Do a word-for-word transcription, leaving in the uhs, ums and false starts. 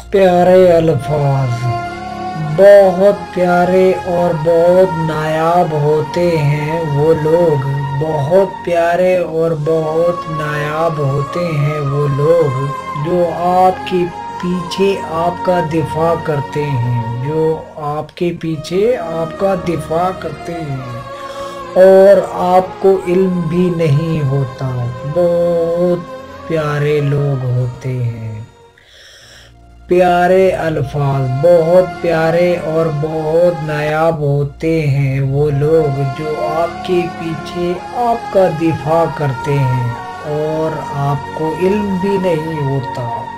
प्यारे अल्फाज, बहुत प्यारे और बहुत नायाब होते हैं वो लोग। बहुत प्यारे और बहुत नायाब होते हैं वो लोग जो आपके पीछे आपका दिफा करते हैं, जो आपके पीछे आपका दिफा करते हैं और आपको इल्म भी नहीं होता। बहुत प्यारे लोग होते हैं। प्यारे अल्फाज, बहुत प्यारे और बहुत नायाब होते हैं वो लोग जो आपके पीछे आपका दिफा करते हैं और आपको इल्म भी नहीं होता।